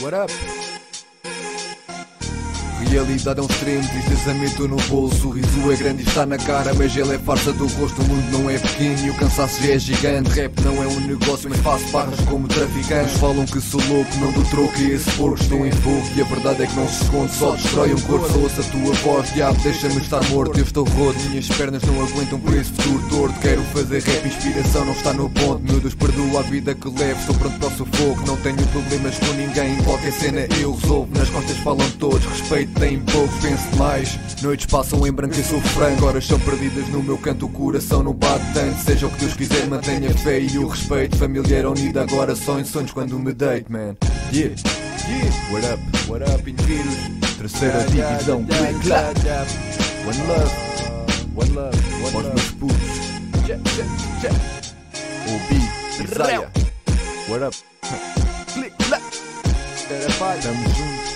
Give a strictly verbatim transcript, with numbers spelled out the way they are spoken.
What up? Realidade é um extremo, tristeza no bolso. O riso é grande e está na cara, mas ele é farsa do rosto. O mundo não é pequeno e o cansaço já é gigante. Rap não é um negócio, mas faço barras como traficantes. Falam que sou louco, não dou troco e esse porco estão em fogo. E a verdade é que não se esconde, só destrói um corpo. Ouça a tua voz, diabo, deixa-me estar morto. Eu estou roto, minhas pernas não aguentam por esse futuro torto. Quero fazer rap, inspiração não está no ponto. Meu Deus, perdoa a vida que levo, estou pronto para o sufoco. Não tenho problemas com ninguém, qualquer cena eu resolvo. Nas costas falam todos, respeito tem poucos, pense mais. Noites passam em branco e sou franco. Horas são perdidas no meu canto, o coração não bate tanto. Seja o que Deus quiser, mantenha fé e o respeito. Família unida, agora só em sonhos quando me deito, man. Yeah, yeah. What up, what up, indivíduos? Terceira divisão, click, clap. One love, one love, one love. Aos meus putos, Obi, Isaiah. What up? Click, clap. Tamo junto.